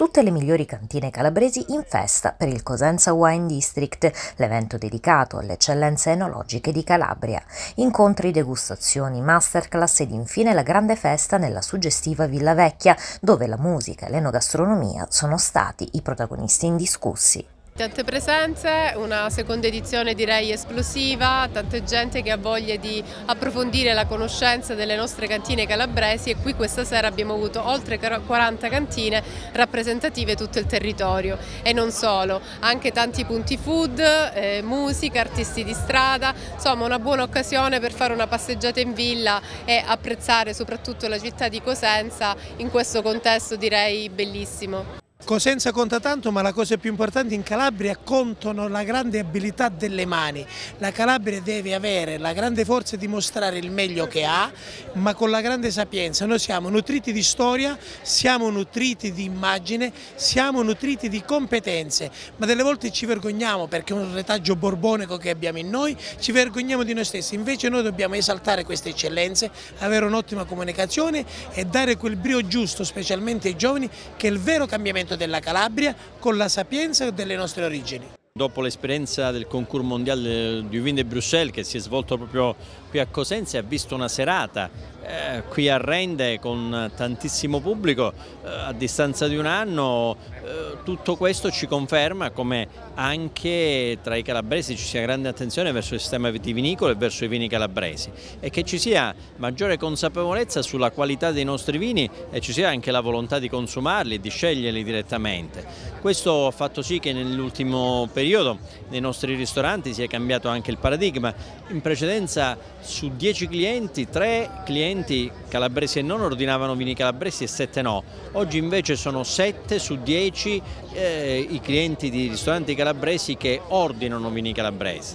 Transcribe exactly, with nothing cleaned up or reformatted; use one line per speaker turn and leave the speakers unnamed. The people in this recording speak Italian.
Tutte le migliori cantine calabresi in festa per il Cosenza Wine District, l'evento dedicato alle eccellenze enologiche di Calabria. Incontri, degustazioni, masterclass ed infine la grande festa nella suggestiva Villa Vecchia, dove la musica e l'enogastronomia sono stati i protagonisti indiscussi.
Tante presenze, una seconda edizione direi esplosiva, tanta gente che ha voglia di approfondire la conoscenza delle nostre cantine calabresi e qui questa sera abbiamo avuto oltre quaranta cantine rappresentative tutto il territorio e non solo, anche tanti punti food, eh, musica, artisti di strada, insomma una buona occasione per fare una passeggiata in villa e apprezzare soprattutto la città di Cosenza in questo contesto direi bellissimo.
Cosenza conta tanto, ma la cosa più importante in Calabria contano la grande abilità delle mani. La Calabria deve avere la grande forza di mostrare il meglio che ha, ma con la grande sapienza. Noi siamo nutriti di storia, siamo nutriti di immagine, siamo nutriti di competenze, ma delle volte ci vergogniamo perché è un retaggio borbonico che abbiamo in noi, ci vergogniamo di noi stessi. Invece noi dobbiamo esaltare queste eccellenze, avere un'ottima comunicazione e dare quel brio giusto, specialmente ai giovani, che è il vero cambiamento della Calabria con la sapienza delle nostre origini.
Dopo l'esperienza del concours mondiale du vin de Bruxelles che si è svolto proprio qui a Cosenza e ha visto una serata eh, qui a Rende con tantissimo pubblico, eh, a distanza di un anno, eh, tutto questo ci conferma come anche tra i calabresi ci sia grande attenzione verso il sistema vitivinicolo e verso i vini calabresi e che ci sia maggiore consapevolezza sulla qualità dei nostri vini e ci sia anche la volontà di consumarli e di sceglierli direttamente. Questo ha fatto sì che nell'ultimo periodo nei nostri ristoranti si è cambiato anche il paradigma. In precedenza su dieci clienti, tre clienti calabresi e non ordinavano vini calabresi e sette no. Oggi invece sono sette su dieci eh, i clienti di ristoranti calabresi che ordinano vini calabresi.